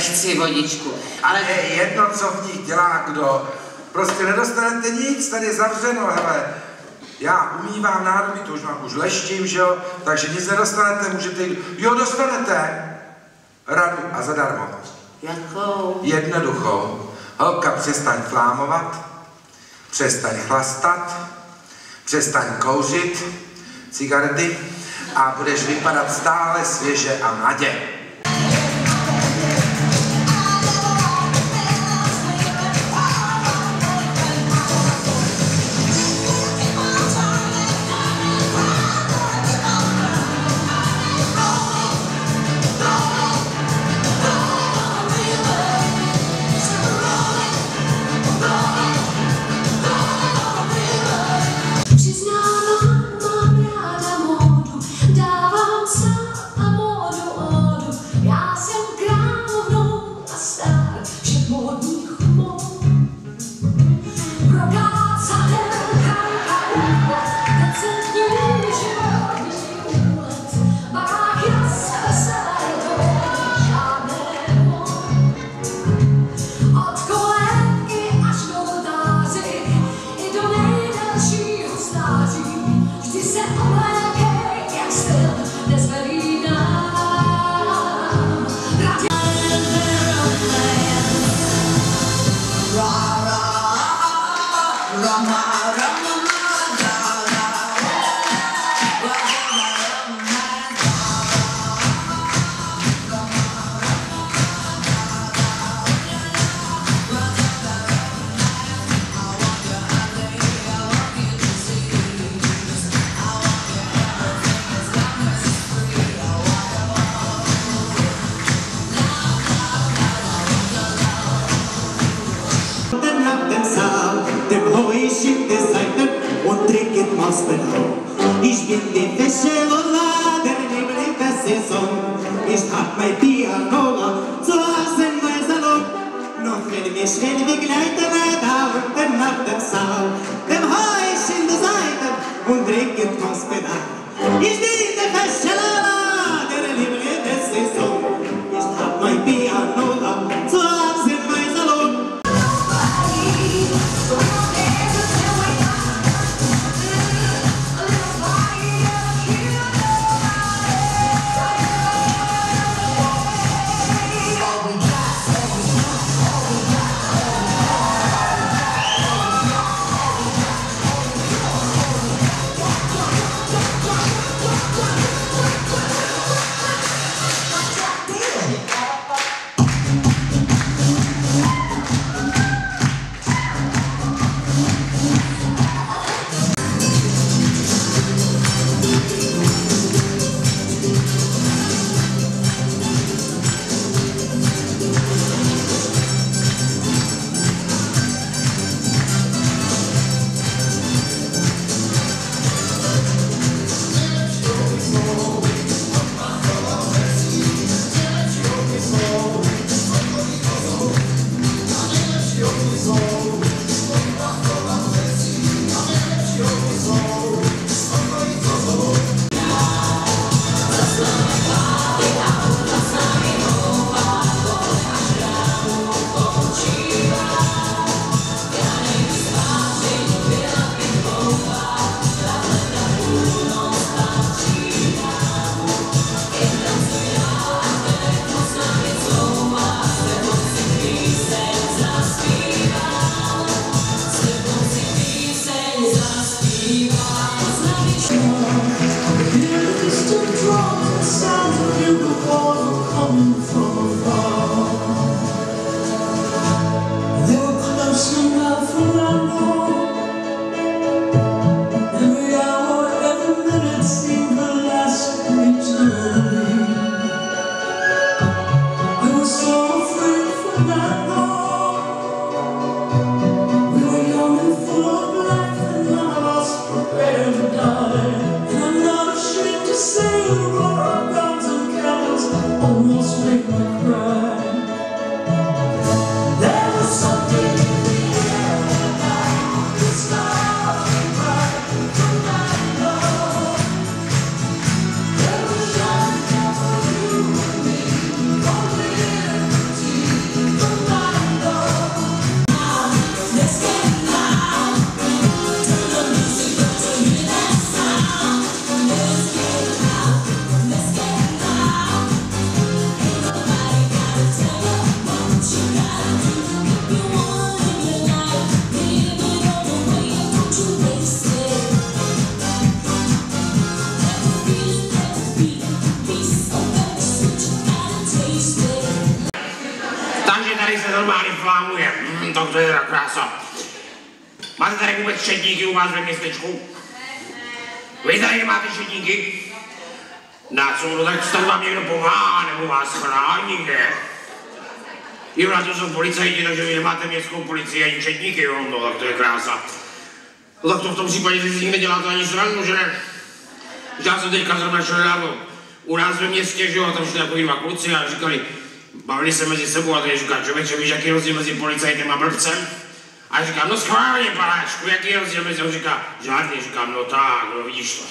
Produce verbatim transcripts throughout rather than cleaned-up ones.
nechci vodičku, ale... Je jedno, co v nich dělá kdo. Prostě nedostanete nic, tady je zavřeno, hele. Já umývám nádobí, to už mám, už leštím, že jo, takže nic nedostanete, můžete jít. Jo, dostanete radu a zadarmo. Jakou? Jednoduchou. Holka, přestaň flámovat, přestaň chlastat, přestaň kouřit cigarety a budeš vypadat stále svěže a mladě. Ich bin die Fischelolade, die blinke Saison. Ich hab mein Pianola zu Hause in mein Salon. Noch wenn mich will begleiten, da unten auf dem Saal, dem hau ich in die Seite und trinke Mospedal. Ich bin die Fischelolade, die blinke Saison. Ich hab mein Pianola zu Hause in mein Salon. Zaspíval kráso. Máte tady vůbec šedníky u vás ve městečku? Vy tady nemáte šedníky? Na co? No tak snad vám někdo pomáhá, nebo vás chrání, ne? Jo, na to jsou policajti, takže vy nemáte městskou policii ani šedníky, jo? No tak to je krása. No tak to v tom případě, že si s ním neděláte ani srandu, že ne? Já jsem teďka zrovna šel dávno u nás ve městě, že jo, a tam šli takový dva kluci a říkali, bavili se mezi sebou a tady říká, člověče, víš, jaký rozdíl mezi policajtem a blbcem? A já říkám, no schválně, panáčku, jaký je rozdíl mezi? On říká, žádný, říkám, no tak, no vidíš to.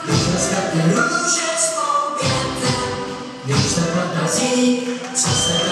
Růže spou pěte, když se podaří, co se